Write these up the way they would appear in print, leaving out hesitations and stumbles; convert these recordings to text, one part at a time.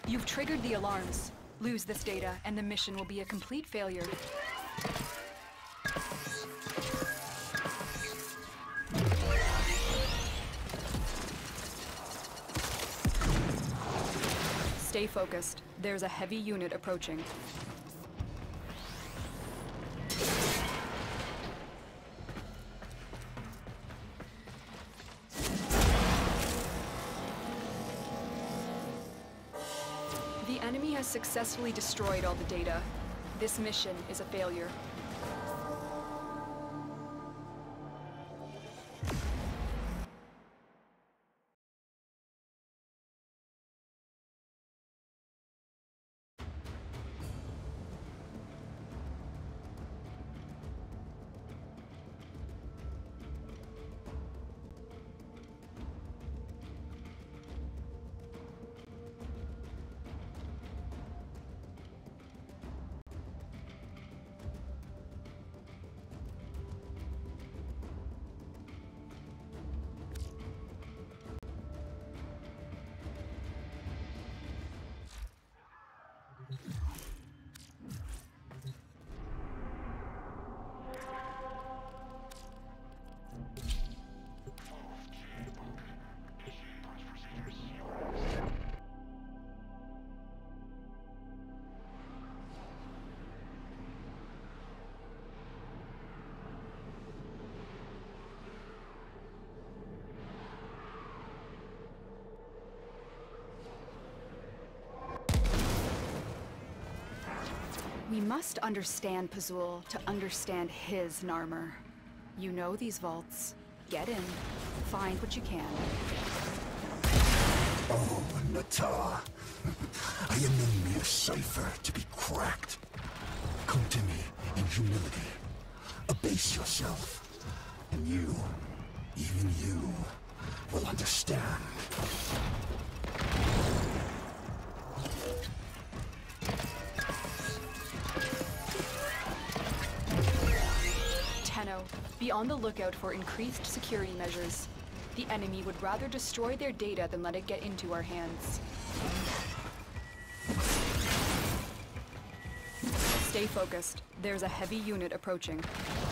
You've triggered the alarms. Lose this data, and the mission will be a complete failure. Stay focused. There's a heavy unit approaching. The enemy has successfully destroyed all the data. This mission is a failure. We must understand Pazul to understand his Narmer. You know these vaults. Get in. Find what you can. Oh, Natar. I am in mere cipher to be cracked. Come to me in humility. Abase yourself. And you, even you, will understand. Tenno, be on the lookout for increased security measures. The enemy would rather destroy their data than let it get into our hands. Stay focused. There's a heavy unit approaching.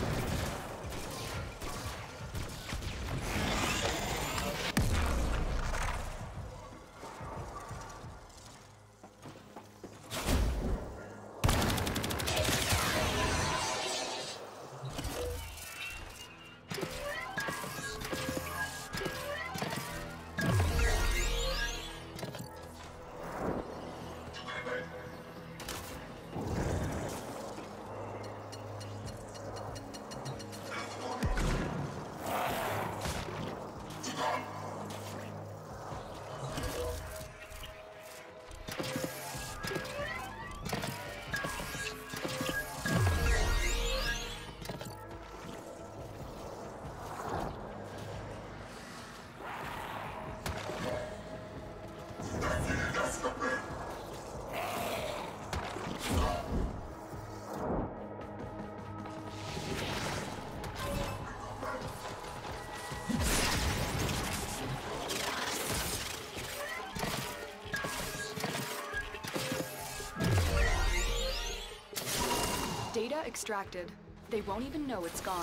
Data extracted. They won't even know it's gone.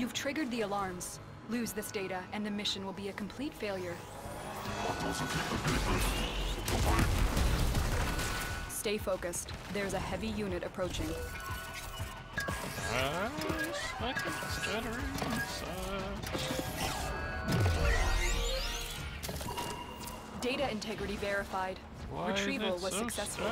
You've triggered the alarms. Lose this data, and the mission will be a complete failure. Stay focused. There's a heavy unit approaching. Data integrity verified. Why Retrieval was successful.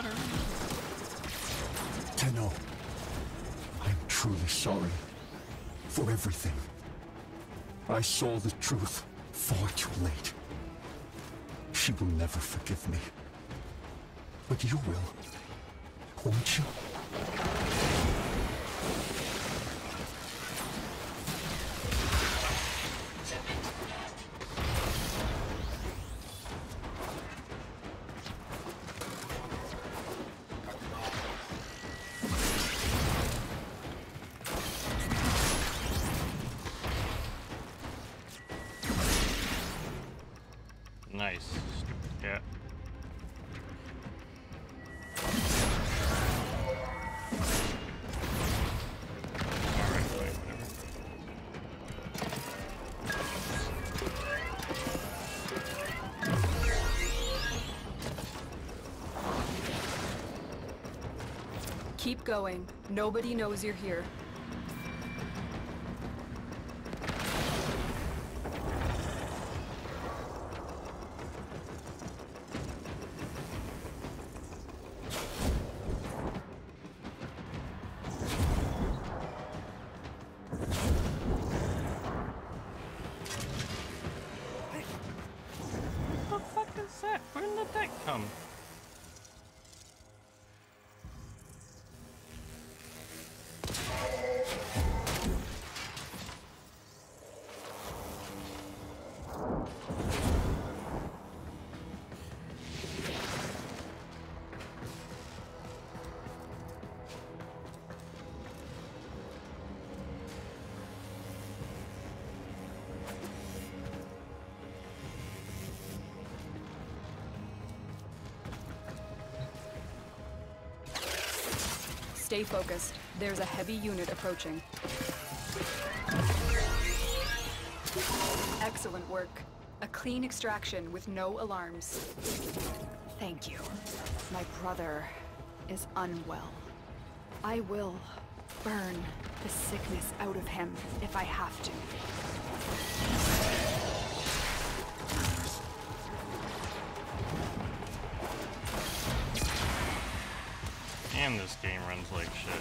Tenno, I'm truly sorry for everything. I saw the truth far too late. She will never forgive me. But you will, won't you? Nice. Yeah. Alright, fine, whatever. Keep going. Nobody knows you're here. What the fuck is that? Where did that come? Stay focused. There's a heavy unit approaching. Excellent work. A clean extraction with no alarms. Thank you. My brother is unwell. I will burn the sickness out of him if I have to. And this game runs like shit.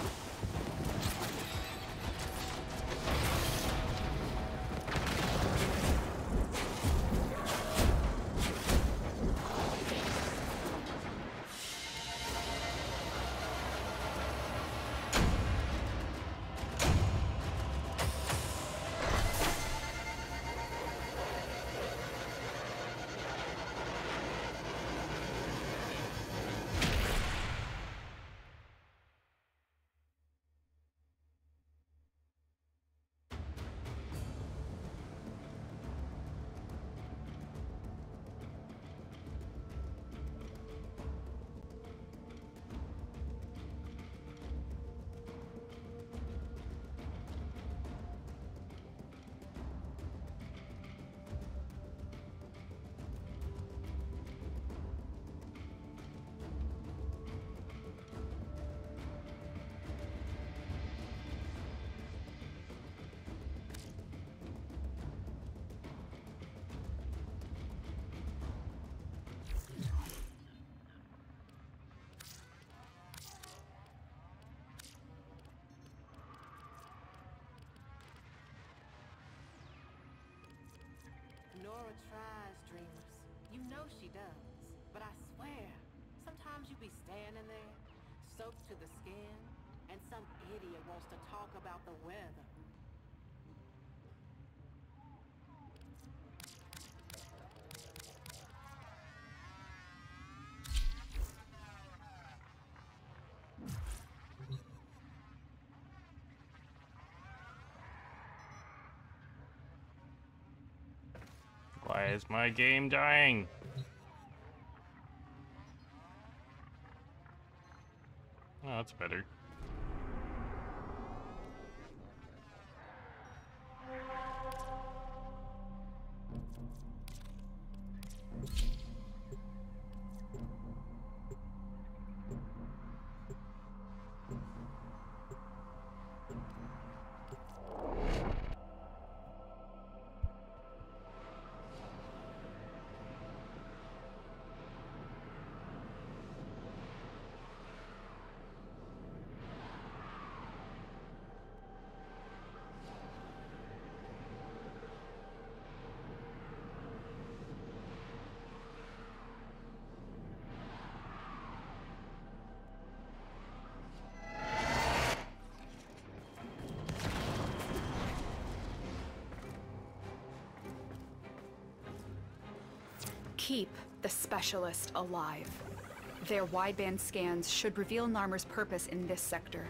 Nora tries, dreamers. You know she does. But I swear, sometimes you be standing there, soaked to the skin, and some idiot wants to talk about the weather. Why is my game dying? Oh, that's better. keep the Specialist alive. Their wideband scans should reveal Narmer's purpose in this sector.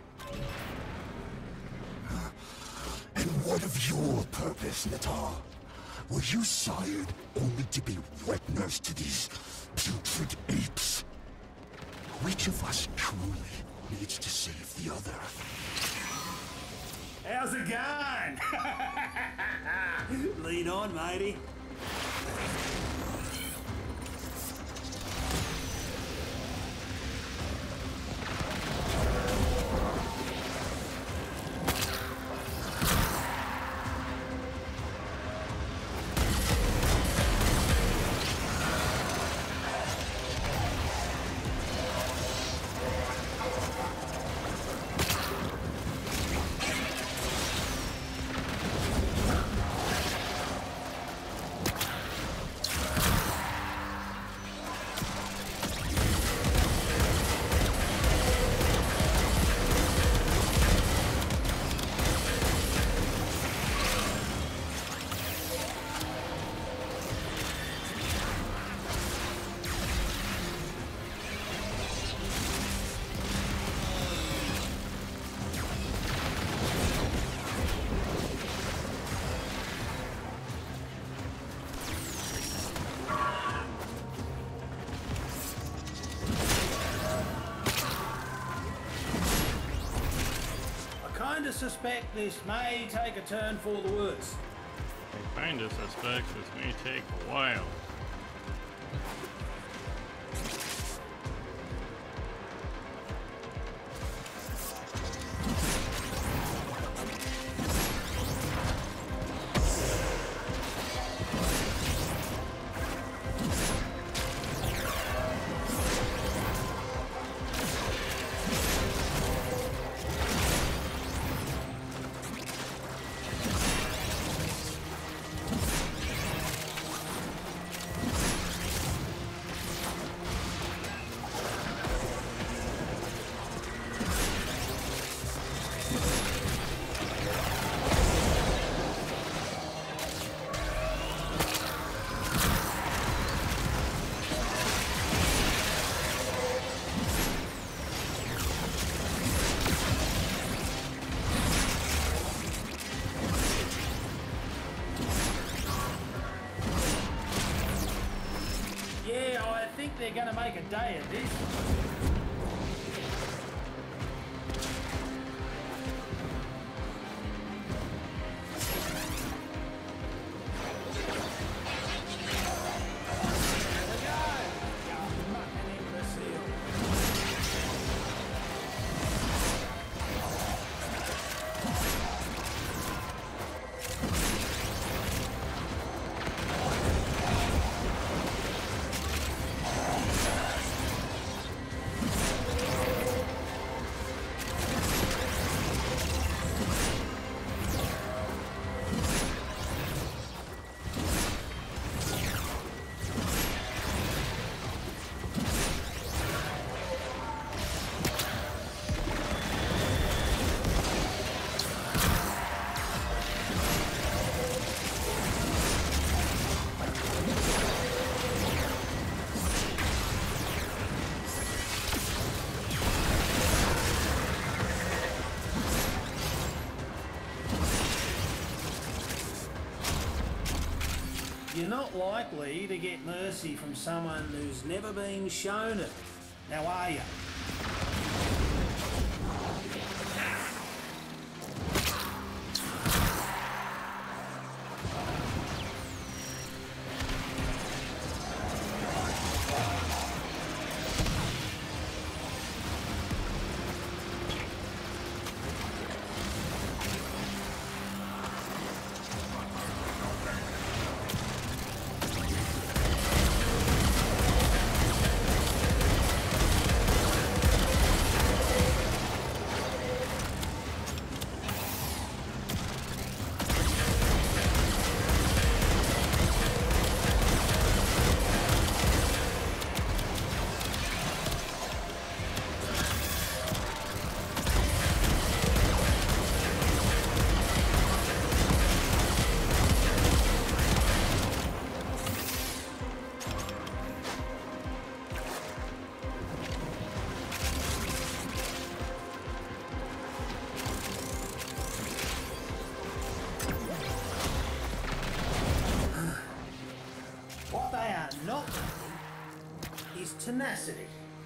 And what of your purpose, Natal? Were you sired only to be wet nurse to these putrid apes? Which of us truly needs to save the other? How's it going? Lead on, matey. I suspect this may take a turn for the worse. I kinda suspect this may take a while. They're gonna make a day of this. You're not likely to get mercy from someone who's never been shown it. Now, are you? tenacity.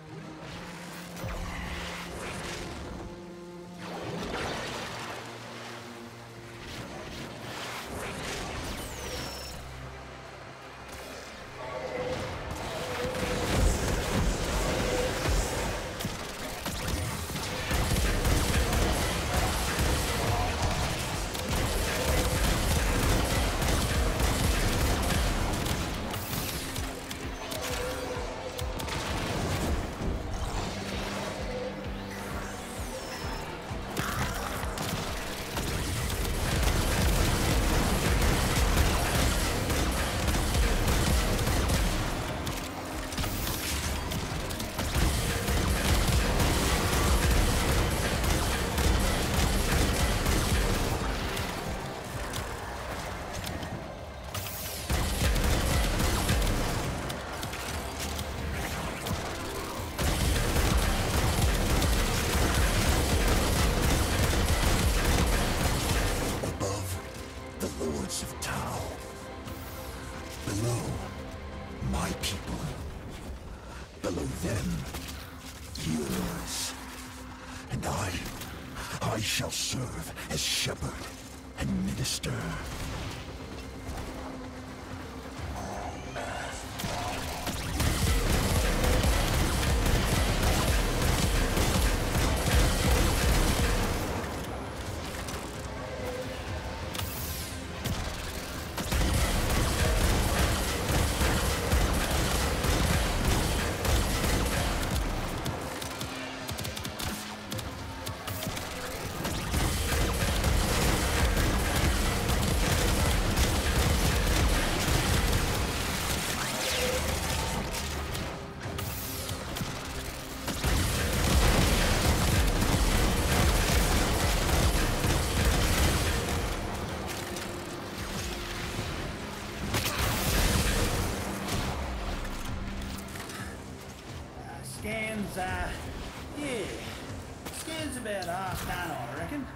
I shall serve as shepherd and minister. Scan's about half done, I reckon.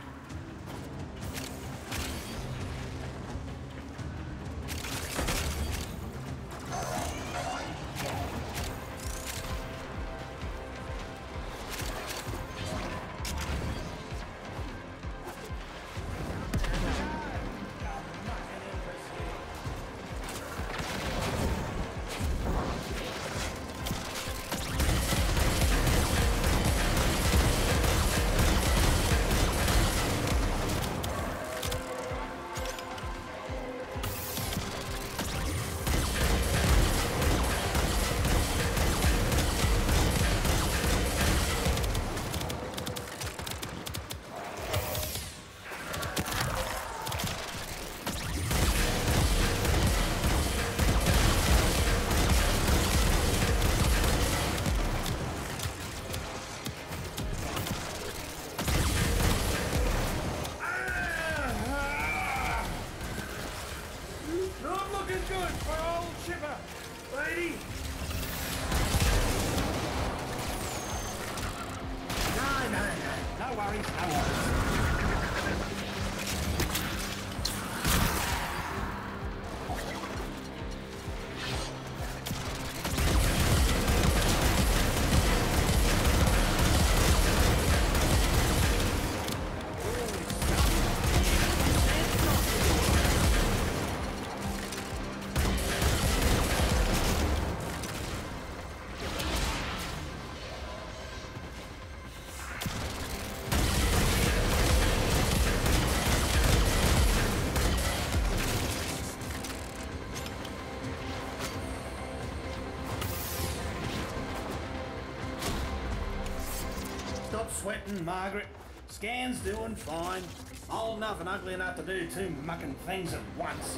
Stop sweating, Margaret. Scan's doing fine. Old enough and ugly enough to do two mucking things at once.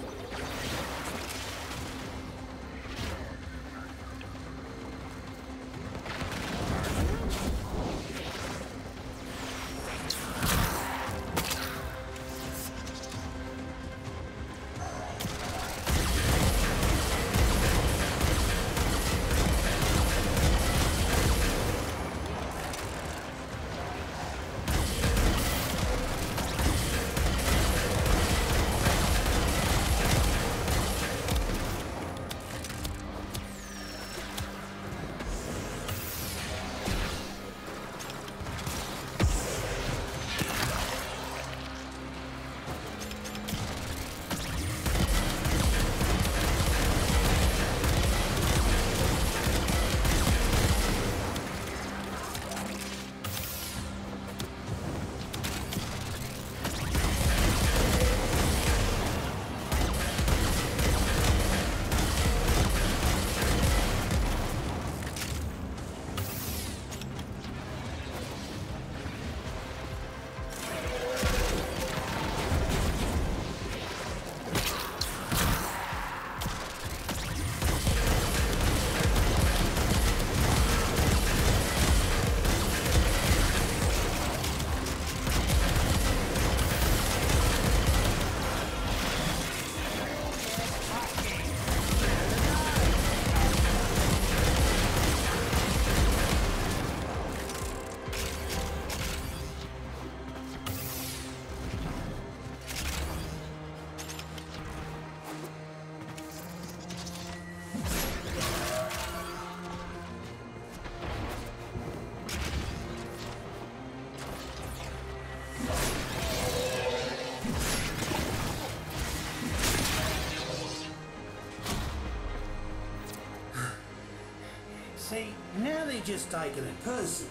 just taken it personal.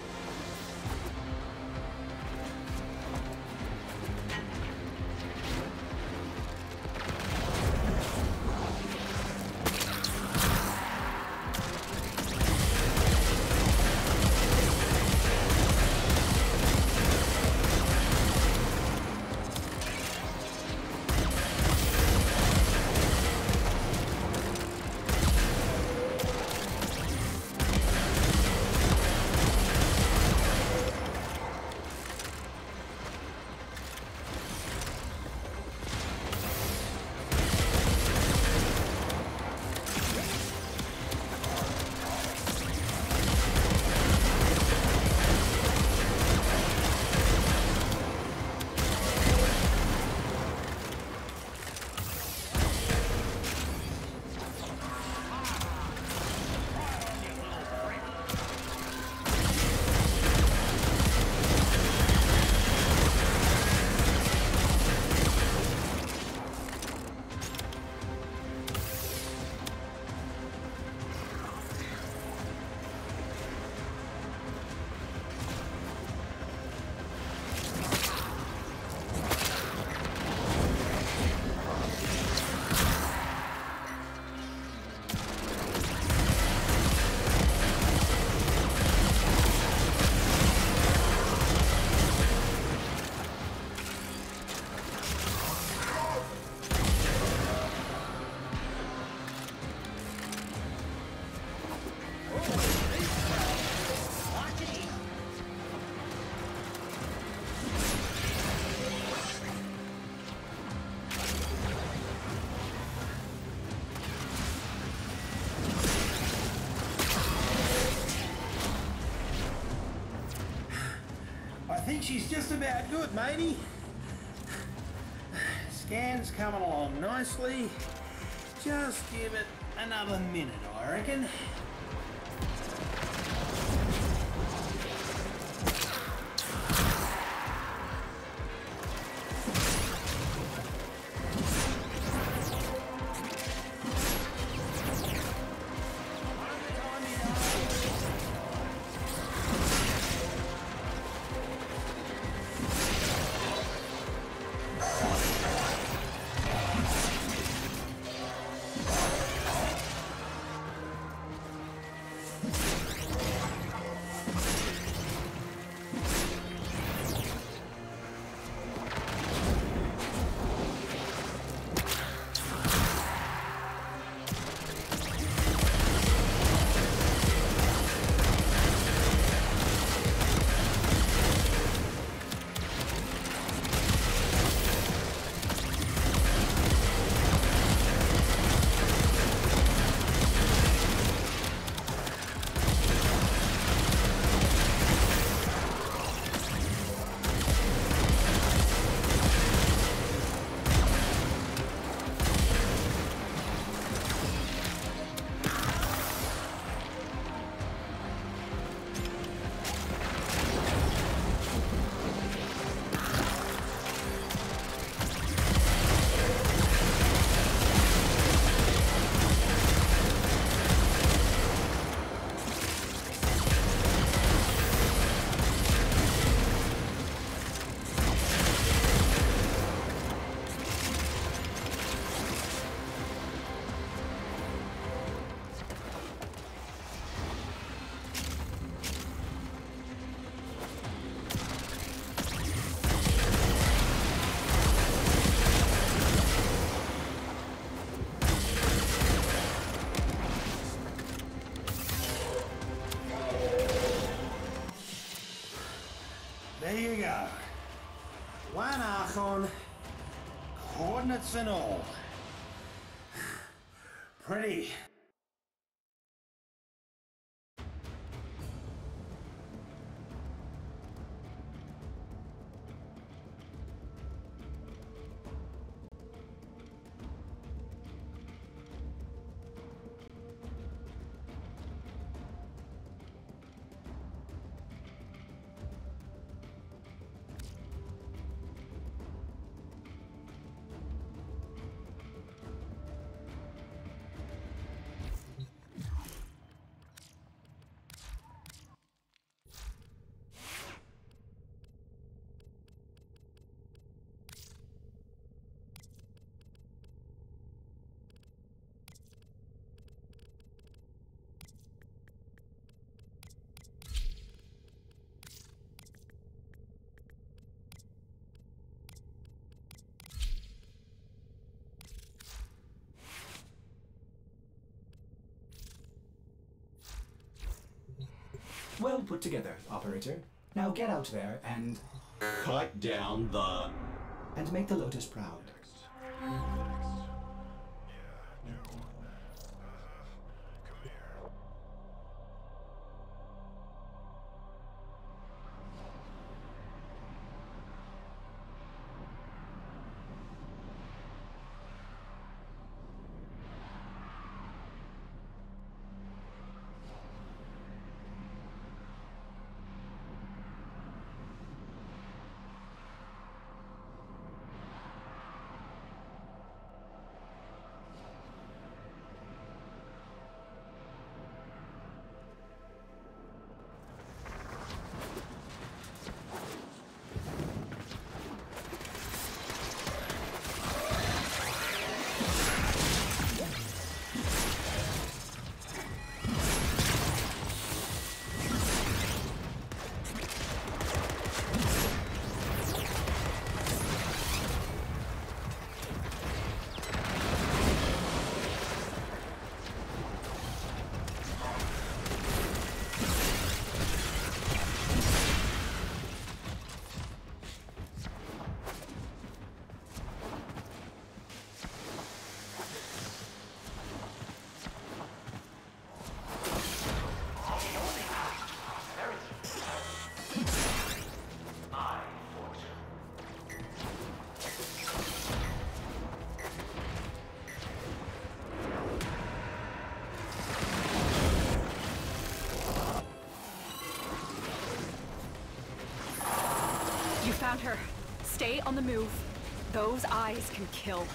I think she's just about good, matey. Scan's coming along nicely. Just give it another minute, I reckon. There you go. One Archon, coordinates and all. Pretty. put together, operator. Now get out there and... Cut down the... and make the Lotus proud. Found her. Stay on the move. Those eyes can kill.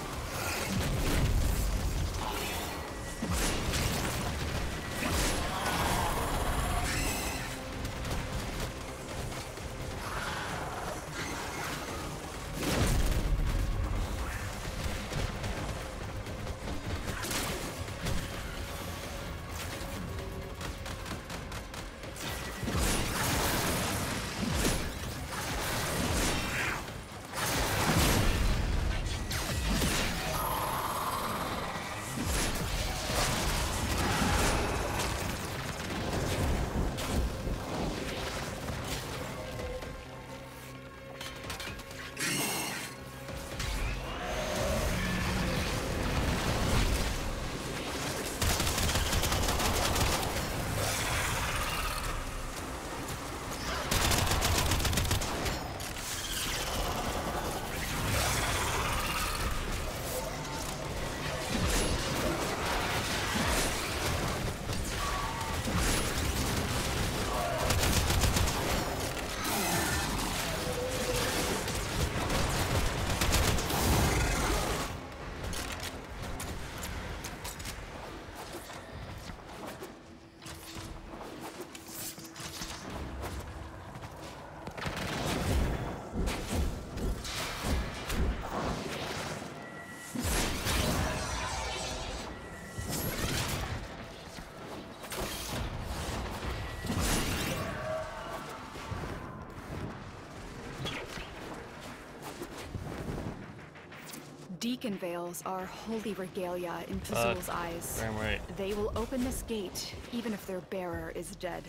Deacon veils are holy regalia in Pazul's eyes. Damn right. They will open this gate, even if their bearer is dead.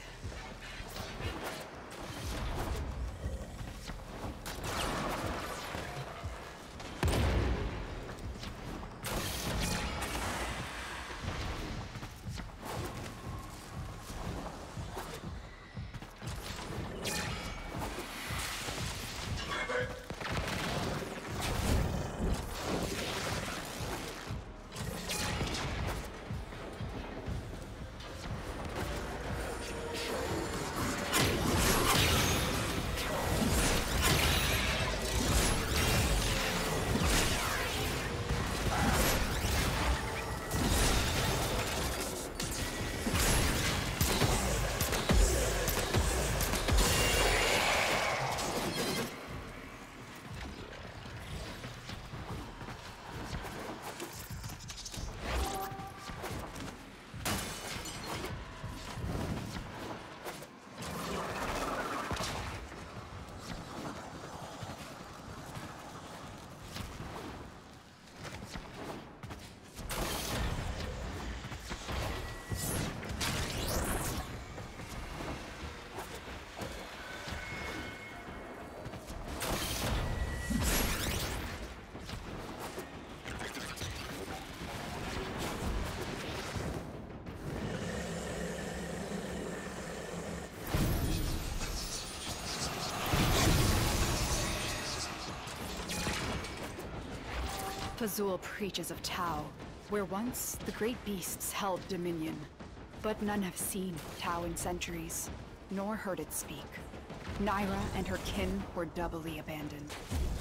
Fazul preaches of Tau, where once the great beasts held dominion. But none have seen Tau in centuries, nor heard it speak. Naira and her kin were doubly abandoned.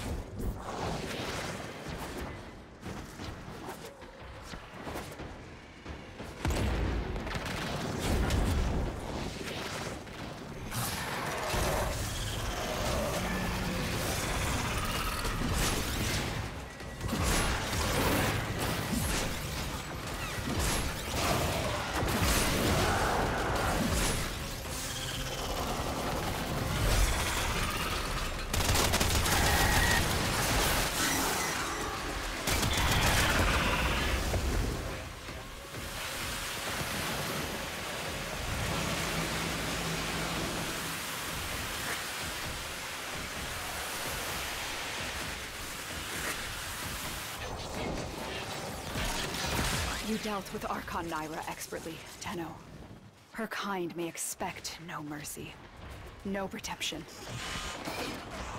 You dealt with Archon Naira expertly, Tenno. Her kind may expect no mercy, no redemption.